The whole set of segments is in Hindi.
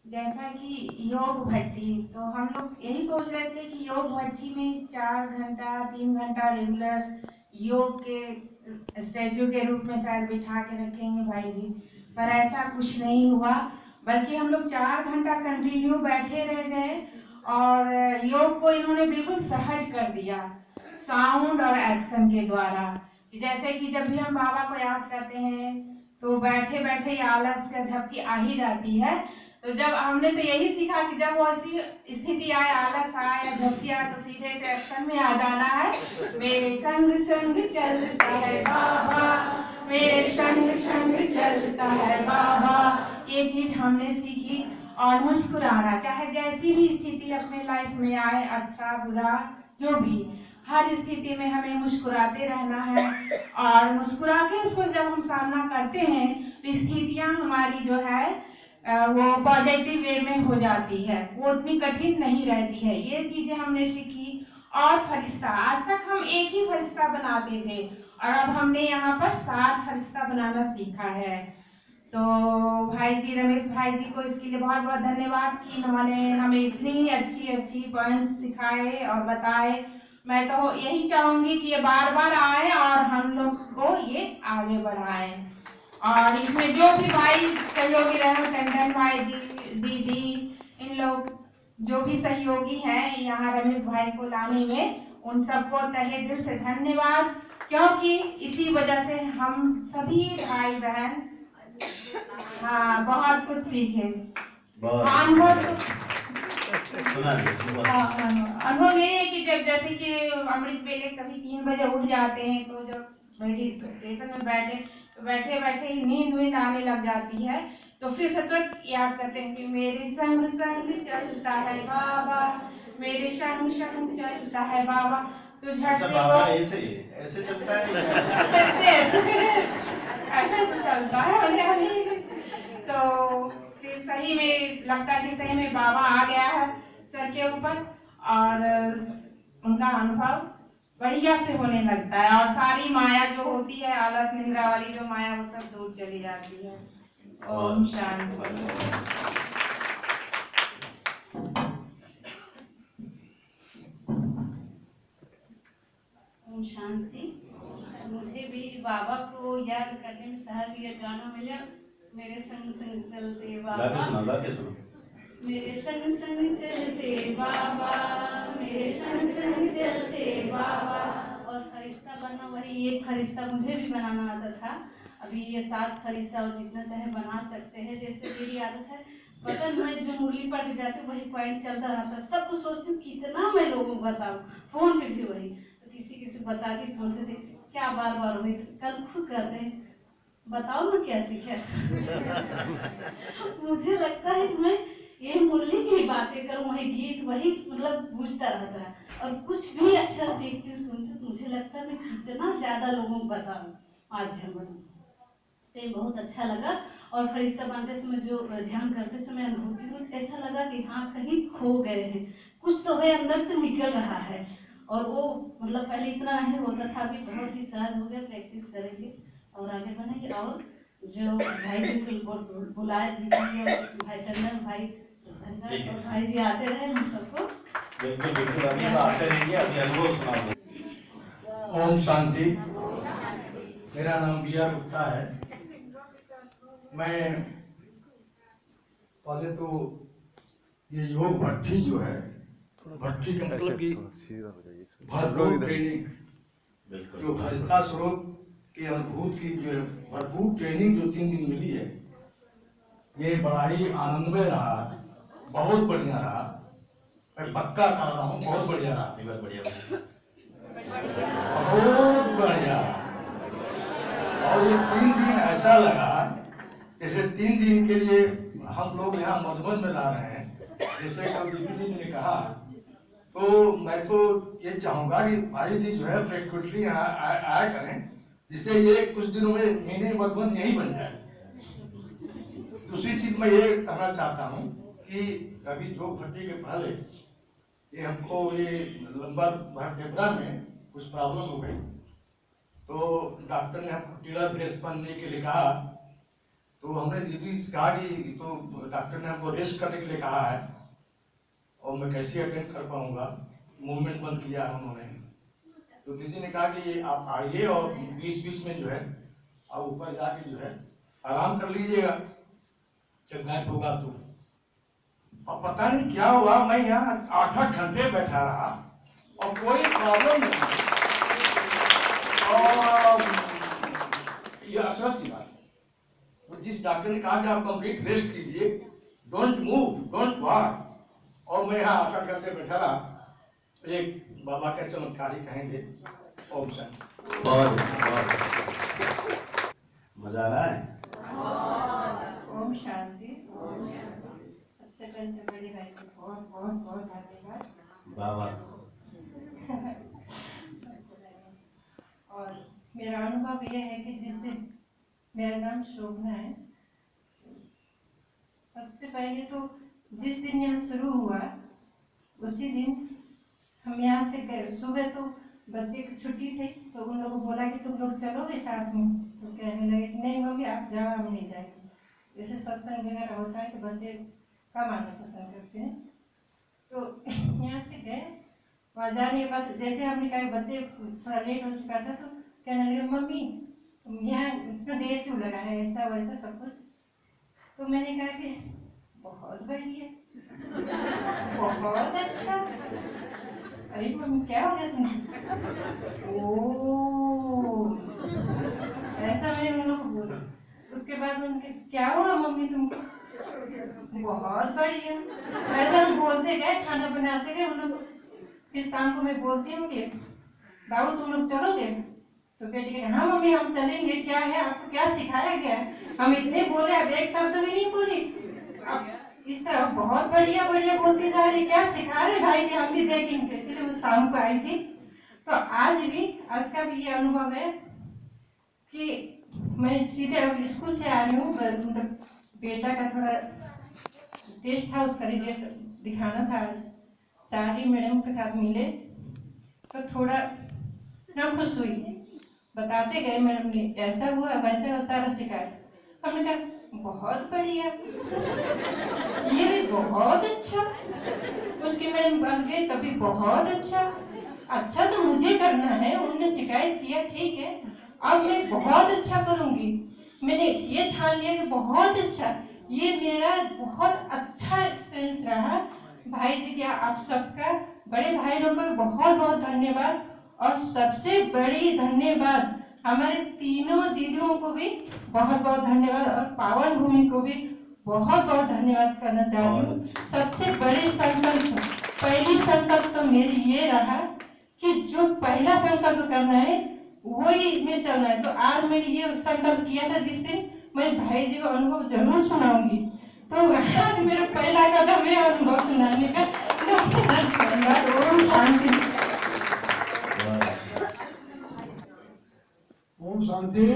जैसा कि योग भट्टी, तो हम लोग यही सोच रहे थे कि योग भट्टी में 4 घंटा 3 घंटा रेगुलर योग के स्टैचू के रूप में शायद बिठा के रखेंगे भाई जी, पर ऐसा कुछ नहीं हुआ। बल्कि हम लोग 4 घंटा कंटिन्यू बैठे रह गए और योग को इन्होंने बिल्कुल सहज कर दिया साउंड और एक्शन के द्वारा। जैसे कि जब भी हम बाबा को याद करते हैं तो बैठे बैठे ही आलस या झपकी आ ही जाती है। तो जब हमने तो यही सीखा कि जब वो ऐसी स्थिति आए, आलस आए या झपकी आए, तो सीधे से एक्शन में आ जाना है। मेरे संग संग चलता है बाबा, मेरे संग संग चलता है बाबा, ये चीज हमने सीखी। और मुस्कुराना, चाहे जैसी भी स्थिति अपने लाइफ में आए, अच्छा बुरा जो भी, हर स्थिति में हमें मुस्कुराते रहना है। और मुस्कुरा के उसको जब हम सामना करते हैं तो स्थितियां हमारी जो है वो पॉजिटिव वे में हो जाती है, वो उतनी कठिन नहीं रहती है। ये चीजें हमने सीखी। और फरिश्ता, आज तक हम एक ही फरिश्ता बनाते थे और अब हमने यहाँ पर 7 फरिश्ता बनाना सीखा है। तो भाई जी, रमेश भाई जी को इसके लिए बहुत बहुत धन्यवाद कि इन्होंने हमें इतनी अच्छी अच्छी पॉइंट्स सिखाए और बताए। मैं तो यही चाहूंगी कि ये बार बार आए और हम लोग को ये आगे बढ़ाएं। और इसमें जो भी भाई सहयोगी रहे, टंडन भाई जी, दीदी, इन लोग जो भी सहयोगी हैं यहाँ रमेश भाई को लाने में, उन सबको तहे दिल से धन्यवाद। क्योंकि इसी वजह से हम सभी भाई बहन हाँ बहुत कुछ सीखे। अनुभव अनुभव ये है कि जब जैसे कि अमृत वेले कभी 3 बजे उठ जाते हैं, तो जब मेडिटेशन में बैठे तो बैठे बैठे ही नींद आने लग जाती है। तो फिर सतत याद करते हैं कि मेरे संग संग चलता है बाबा, मेरे संग संग चलता है बाबा। तो झट से वो ऐसे चलता है ऐसे तो चलता है। तो फिर सही में लगता है कि सही में बाबा आ गया है सर के ऊपर, और उनका अनुभव बढ़िया से होने लगता है और सारी माया जो होती है, आलस निंद्रा वाली जो माया, वो सब दूर चली जाती है। ओम शांति। ओम शांति। मुझे भी बाबा को याद करने में सहज ये गाना मिला, मेरे संग संग चलते बाबा, मेरे संग संग चलते बाबा, मेरे संग संग चलते बाबा। और फरिश्ता बनना, वही एक फरिश्ता मुझे भी बनाना आता था। अभी ये 7 फरिश्ता और जितना चाहे बना सकते हैं। जैसे मेरी आदत है, पता मैं जो मुरली पढ़ जाती वही पॉइंट चलता रहता, सब कुछ सोचती हूँ कितना मैं लोगों को बताऊँ। फोन पे भी वही, तो किसी किसी बताती, बोलते थे क्या बार बार वही, कल खुद कहते हैं बताओ ना क्या सीखा। मुझे लगता है कि मैं ये मुरली की बातें करूं, वही गीत, वही मतलब गूंजता रहता है। और कुछ भी अच्छा सीखती हूँ, सुनती हूँ, तो मुझे लगता है मैं कितना ज्यादा लोगों को बताऊं, माध्यम बनूं। तो ये बहुत अच्छा लगा। और फरिश्ता बनते समय जो ध्यान करते समय अनुभूति हुई, ऐसा लगा कि हाँ कहीं खो गए हैं, कुछ तो है अंदर से निकल रहा है। और वो मतलब पहले इतना नहीं होता था, अभी बहुत ही सहज हो गया। प्रैक्टिस करेंगे और आगे बढ़ेंगे। और जो भाई जी को बुलाए, दीदी और भाई टंडन भाई, धन्यवाद। और भाई जी आते रहे हम सबको। बिल्कुल बिल्कुल, अभी तो आते रहेंगे, अभी अनुभव सुना दो। ओम शांति। मेरा नाम बी आर गुप्ता है। मैं पहले तो ये योग भट्टी जो है, भट्टी का मतलब कि भरपूर ट्रेनिंग, जो फरिश्ता स्रोत के अनुभूत की जो भरपूर ट्रेनिंग जो 3 दिन मिली है, ये बड़ा ही आनंदमय रहा, बहुत बढ़िया रहा। मैं पक्का कह रहा हूँ, बहुत बढ़िया रहा। बहुत बढ़िया। और ये 3 दिन ऐसा लगा जैसे 3 दिन के लिए हम लोग यहाँ मधुबन में ला रहे हैं। जैसे कल दीदी जी ने कहा, तो मैं तो ये चाहूंगा कि भाई जी जो है फ्रिक्वेंटली यहाँ आया करें, जिससे ये कुछ दिनों में मिनी मधुबन यही बन जाए। दूसरी चीज मैं ये कहना चाहता हूँ कि अभी जो भट्टी के पहले ये हमको ये लंबा वर्टेब्रा में कुछ प्रॉब्लम हो गई, तो डॉक्टर ने हमको टीला ब्रेस पहनने के लिए कहा। तो हमने दीदी से कहा कि तो डॉक्टर ने हमको रेस्ट करने के लिए कहा है और मैं कैसे अटेंड कर पाऊंगा, मूवमेंट बंद किया है उन्होंने। तो दीदी ने कहा कि आप आइए और बीच बीच में जो है आप ऊपर जाके जो है आराम कर लीजिएगा जब गायब होगा तो। अब पता नहीं क्या हुआ, मैं यहाँ 8-8 घंटे बैठा रहा और कोई प्रॉब्लम नहीं। और ये अचरज की बात है, तो जिस डॉक्टर ने कहा कि आप कंप्लीट रेस्ट कीजिए, डोंट मूव, डोंट वॉक, और मैं यहाँ 8-8 घंटे बैठा रहा, एक बाबा का चमत्कार ही कहेंगे। ओम शांति। बहुत मजा आ रहा है। ओम शांति। सबसे पहले तो बड़े भाई को बहुत बहुत बहुत धन्यवाद। बाबा और मेरा अनुभव यह है कि जिस दिन, मेरा नाम शोभना है, सबसे पहले तो जिस दिन यहाँ शुरू हुआ उसी दिन हम यहाँ से गए। सुबह तो बच्चे की छुट्टी थी तो उन लोगों को बोला कि तुम लोग चलोगे साथ में, तो कहने लगे कि नहीं मम्मी आप जाओ, हम नहीं जाएंगे। जैसे सत्संग वगैरह होता है तो बच्चे कम आना पसंद करते हैं। तो यहाँ से गए, वहाँ जाने के बाद जैसे हमने कहा बच्चे थोड़ा लेट हो चुका था तो कहने लगे मम्मी यहाँ इतना देर क्यों लगा है, ऐसा वैसा सब कुछ। तो मैंने कहा कि बहुत बढ़िया, बहुत अच्छा। अरे मम्मी क्या हो गया तुम्हें? ओह, ऐसा मैंने उन लोगों को बोला। उसके बाद उनके क्या हुआ मम्मी तुमको? बहुत बढ़िया। ऐसा हम बोलते गए, खाना बनाते गए उन लोग। फिर शाम को मैं बोलती हूँ कि बाबू तुम लोग चलोगे? तो बेटी कहती हाँ मम्मी हम चलेंगे। क्या है आपको क्या सिखाया गया है? हम इतने बोले, अब एक शब्द भी नहीं बोली। अब इस तरह बहुत बढ़िया बढ़िया बोलती जा रही, क्या सिखा रहे भाई कि हम भी देखेंगे। इसलिए वो शाम को आई थी। तो आज का भी ये अनुभव है कि मैं सीधे अब स्कूल से आ रही हूँ, मतलब बेटा का थोड़ा टेस्ट था, उसका रिजल्ट दिखाना था आज। सारी मैडम के साथ मिले तो थोड़ा ना खुश हुई, बताते गए मैडम ने ऐसा हुआ वैसा सारा शिकायत। हमने कहा बहुत बढ़िया, ये भी बहुत अच्छा। उसकी मैडम पास गए तभी बहुत अच्छा। अच्छा तो मुझे करना है, उन्होंने शिकायत किया ठीक है, अब मैं बहुत अच्छा करूंगी। मैंने ये ठान लिया कि बहुत अच्छा। ये मेरा बहुत अच्छा एक्सपीरियंस रहा। भाई जी क्या आप सबका, बड़े भाई लोगों को बहुत बहुत धन्यवाद। और सबसे बड़ी धन्यवाद हमारे तीनों दीदियों को भी बहुत बहुत धन्यवाद, और पावन भूमि को भी बहुत बहुत धन्यवाद करना चाहती हूँ। सबसे बड़ी संकल्प, पहली संकल्प तो मेरी ये रहा कि जो पहला संकल्प करना है वही में चलना है। तो आज मैंने ये संकल्प किया था, जिस दिन मैं भाई जी को अनुभव जरूर सुनाऊंगी। तो आज मेरा पहला कदम है अनुभव सुनाने का। ओम शांति। ओम शांति।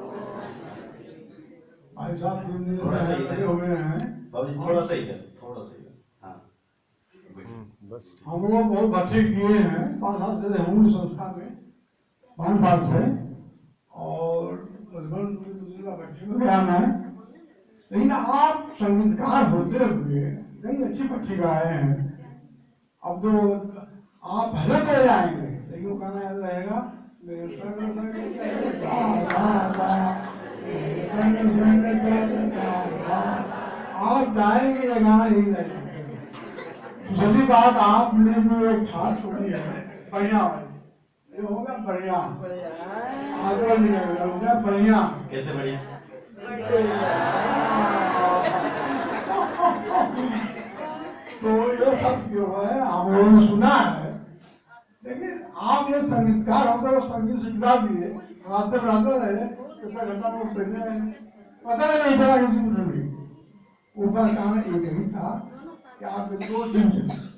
भाई साहब 3 दिन से लगे हुए हैं। बाबू जी थोड़ा सा ही कर, थोड़ा सा ही कर। हाँ बस हम लोग बहुत भट्टी किए हैं, 5 साल से हूँ इस संस्था में, 5 साल से। और मधुबन दूसरी भट्टी में गया मैं। लेकिन आप संगीतकार होते हुए नहीं अच्छी भट्टी गाए हैं। अब जो आप भले चले जाएंगे लेकिन वो गाना याद रहेगा, आप गाएंगे ये गाना ही नहीं। दूसरी बात, आपने जो एक खास छोड़ी है बढ़िया वाली, ये होगा बढ़िया, आगे निकलेगा बढ़िया। कैसे बढ़िया? तो ये सब जो है हम लोगों ने सुना है, लेकिन आप ये संगीतकार होकर वो संगीत सिखा दिए, रास्ते बनाते रहे, कितना घंटा वो सुनने में पता नहीं चला किसी को भी। ऊपर काम एक ही था कि आप 2 दिन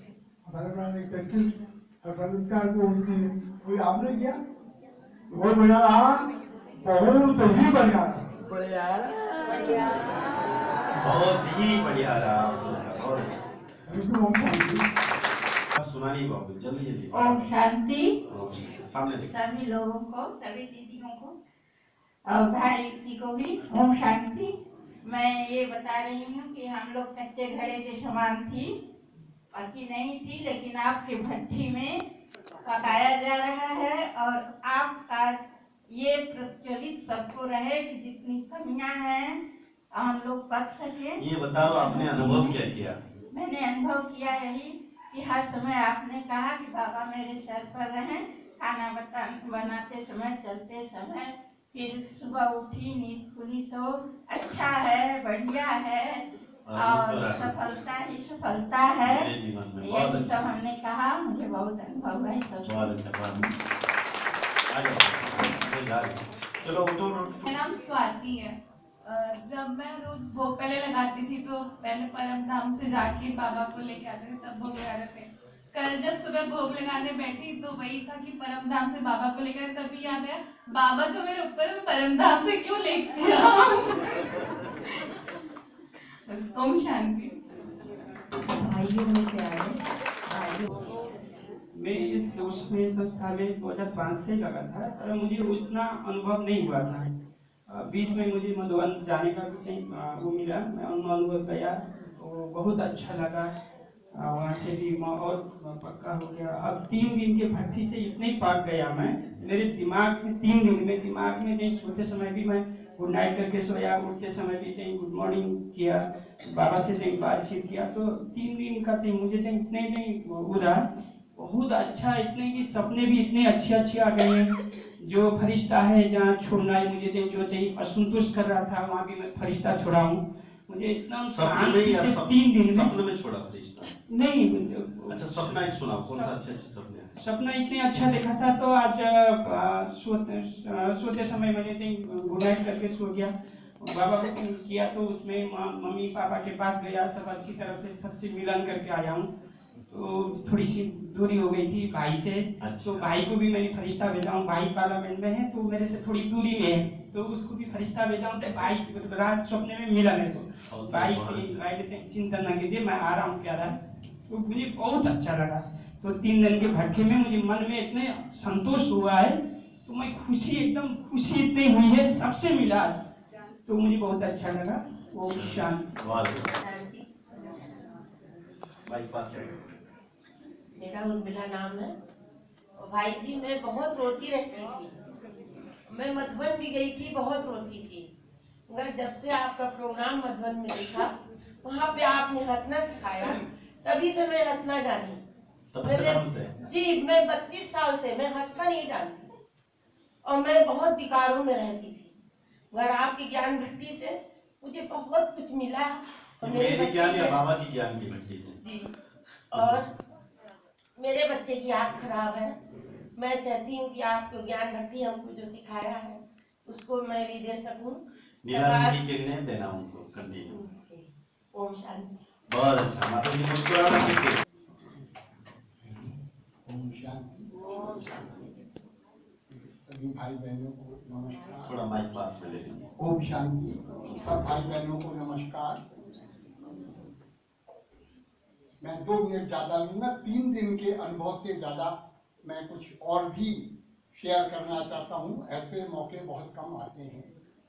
संगीतकार को उनकी कोई आपने किया, बहुत बढ़िया रहा, बहुत ही बढ़िया रहा, बहुत ही बढ़िया रहा। और सुना नहीं बाबू, जल्दी जल्दी। ओम शांति। सामने देखो। सभी लोगों को, सभी दीदियों को और भाई जी को भी ओम शांति। मैं ये बता रही हूँ कि हम लोग कच्चे घड़े के समान थी, बाकी नहीं थी, लेकिन आपके भट्ठी में पकाया जा रहा है और आपका ये प्रचलित सबको रहे कि जितनी कमियां हैं हम लोग पक सके। ये बताओ आपने अनुभव क्या किया? मैंने अनुभव किया यही कि हर समय आपने कहा कि बाबा मेरे सर पर रहें, खाना बनाते समय, चलते समय, फिर सुबह उठी नींद खुली तो अच्छा है, बढ़िया है और सफलता ही सफलता है। मेरे जीवन में यही सब हमने कहा, मुझे बहुत अनुभव है सब। बहुत अच्छा। चलो उठो। मेरा नाम स्वाति है। जब मैं रोज भोग पहले लगाती थी तो पहले परम धाम से जाके बाबा को लेके आते थे, तब भोग लगाते थे। कल जब सुबह भोग लगाने बैठी तो वही था कि परम धाम से बाबा को लेकर, तभी याद आया बाबा तो मेरे ऊपर परम धाम से क्यों लेके आया। ओम शांति। भाइयों में से आए भाइयों। मैं इस उसमें संस्था में 2005 से लगा था, पर मुझे उतना अनुभव नहीं हुआ था। बीच में मुझे मधुबन जाने का भी वो मिला, मैं अनुभव गया तो बहुत अच्छा लगा। वहाँ से भी और पक्का हो गया। अब 3 दिन के भट्ठी से इतने पाक गया मैं, मेरे दिमाग में 3 दिन में दिमाग में नहीं, सोते समय भी मैं गुड नाइट करके सोया, उठते समय भी कहीं गुड मॉर्निंग किया, बाबा से कहीं बातचीत किया, तो 3 दिन का मुझे इतने नहीं उड़ा, बहुत अच्छा। इतने की सपने भी इतने अच्छे आ गए हैं। जो फरिश्ता है जहाँ छोड़ना है मुझे जो चाहिए असंतुष्ट कर रहा था, वहाँ भी मैं फरिश्ता छोड़ा हूँ। मुझे इतना शांति से 3 दिन में। सपने में छोड़ा फरिश्ता? नहीं। अच्छा, सपना एक सुनाओ, कौन सा अच्छे सपने? सपना इतने अच्छा देखा था तो आज सोते समय मैंने गुड नाइट करके सो गया, बाबा को किया तो उसमें मम्मी पापा के पास गया, सब अच्छी तरह से सबसे मिलन करके आया हूँ। तो थोड़ी सी दूरी हो गई थी भाई से। अच्छा। तो भाई को भी मैंने फरिश्ता भेजा हूँ, भाई पार्लियामेंट में है तो मेरे से थोड़ी दूरी में है, तो उसको भी फरिश्ता भेजा हूँ। तो भाई रात सपने में मिला मेरे को, भाई चिंता न कीजिए मैं आ रहा हूँ प्यारा। तो मुझे बहुत अच्छा लगा। तो 3 दिन के भट्ठे में मुझे मन में इतने संतोष हुआ है, तो मैं खुशी एकदम खुशी इतनी हुई है, सबसे मिला तो मुझे बहुत अच्छा लगा। वो शांति। मेरा उर्मिला नाम है। और भाई जी मैं बहुत रोती रहती थी, मैं मधुबन भी गई थी, बहुत रोती थी, मगर जब से आपका प्रोग्राम मधुबन में देखा, वहाँ पे आपने हंसना सिखाया, तभी से मैं हंसना जानी। जी मैं 32 साल से मैं हंसना नहीं जानती और मैं बहुत विकारों में रहती थी, मगर आपकी ज्ञान भट्टी से मुझे बहुत कुछ मिला। और मेरे ज्ञान या बाबा की ज्ञान की भट्टी से? जी। और मेरे बच्चे की आँख खराब है, मैं चाहती हूँ कि आपको ज्ञान भट्टी हमको जो सिखाया है उसको मैं भी दे सकूं। देना उनको कंटिन्यू। ओम शांति। बहुत अच्छा। माता जी मुस्कुराना सीखिए। ओम शांति। सभी भाई बहनों को नमस्कार। थोड़ा माइक पास में ले लीजिए। ओम शांति। सब भाई बहनों को नमस्कार। मैं 2 मिनट ज्यादा लूंगा, 3 दिन के अनुभव से ज्यादा मैं कुछ और भी शेयर करना चाहता हूं। ऐसे मौके बहुत कम आते हैं।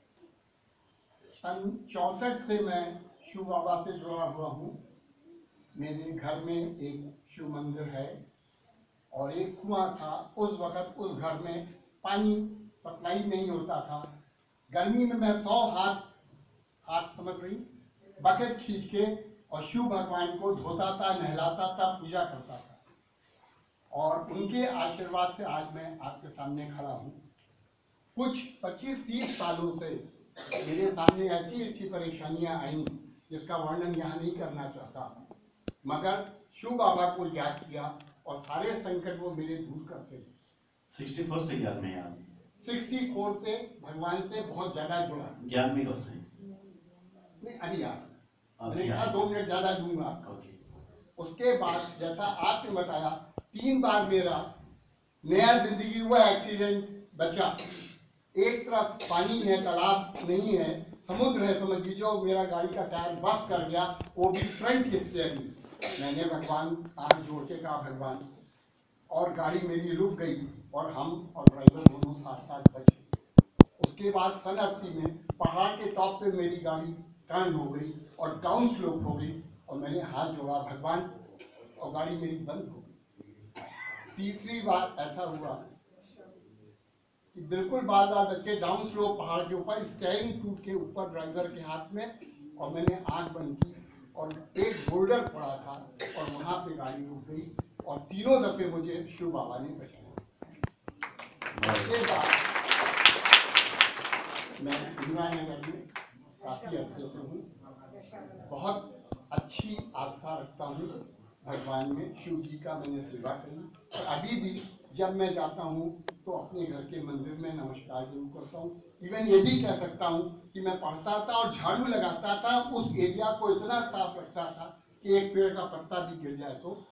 सन 64 से मैं शिव बाबा से जुड़ा हुआ हूं। मेरे घर में एक शिव मंदिर है और एक कुआं था। उस वक्त उस घर में पानी सप्लाई नहीं होता था। गर्मी में मैं 100 हाथ समझ रही बकेट खींच के और शिव भगवान को धोता था, नहलाता था, पूजा करता था। और उनके आशीर्वाद से आज मैं आपके सामने खड़ा हूँ। कुछ 25-30 सालों से मेरे सामने ऐसी परेशानियां आई जिसका वर्णन यहाँ नहीं करना चाहता, मगर शिव बाबा को याद किया और सारे संकट वो मेरे दूर करते थे। 64 से ज्ञान में याद? 64 से भगवान से बहुत ज्यादा जुड़ा। ज्ञान में कब से? नहीं अभी याद मैंने कहा 2 मिनट ज्यादा दूंगा। उसके बाद जैसा आपने बताया 3 बार मेरा नया जिंदगी हुआ, एक्सीडेंट बचा। एक तरफ पानी है, तालाब नहीं है, समुद्र है समझ लीजिए, मेरा गाड़ी का टायर बस्ट कर गया, वो भी फ्रंट की स्टीयरिंग। मैंने भगवान हाथ जोड़ के कहा भगवान, और गाड़ी मेरी रुक गई और हम और ड्राइवर दोनों साथ साथ बचे। उसके बाद सन 80 में पहाड़ के टॉप पे मेरी गाड़ी टर्न हो गई और डाउन स्लोप हो गई और मैंने हाथ जोड़ा भगवान, और गाड़ी मेरी बंद हो गई। तीसरी बार ऐसा हुआ कि बिल्कुल बार बार बच्चे डाउन स्लोप पहाड़ के ऊपर स्टीयरिंग टूट के ऊपर ड्राइवर के हाथ में, और मैंने आंख बंद की और एक बोल्डर पड़ा था और वहां पे गाड़ी रुक गई और तीनों दफे मुझे शिव बाबा ने बचाया। उसके बाद मैं इंदिरा नगर में काफी अच्छे से हूँ, बहुत अच्छी आस्था रखता हूँ भगवान में, शिव जी का मैंने सेवा करी और अभी भी जब मैं जाता हूँ तो अपने घर के मंदिर में नमस्कार जरूर करता हूँ। इवन ये भी कह सकता हूँ कि मैं पढ़ता था और झाड़ू लगाता था, उस एरिया को इतना साफ रखता था कि एक पेड़ का पत्ता भी गिर जाए तो